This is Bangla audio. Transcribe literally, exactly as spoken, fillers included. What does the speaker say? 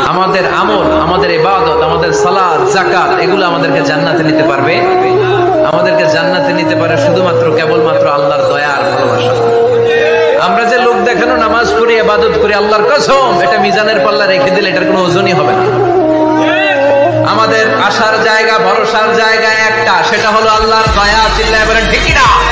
আমাদের আমল, আমাদের ইবাদত, আমাদের সালাত, যাকাত এগুলো আমাদেরকে জান্নাতে নিতে পারবে? আমাদেরকে জান্নাতে নিতে পারে শুধুমাত্র কেবলমাত্র আল্লাহর দয়া আর ভালোবাসা। আমরা যে লোক দেখানো নামাজ পড়ি, ইবাদত করি, আল্লাহর কসম এটা মিজানের পাল্লা রেখে দিলে এটার কোনো ওজনই হবে না। আমাদের আশার জায়গা, ভরসার জায়গা একটা, সেটা হলো আল্লাহর দয়া। চিল্লায় বলেন ঠিক কিনা?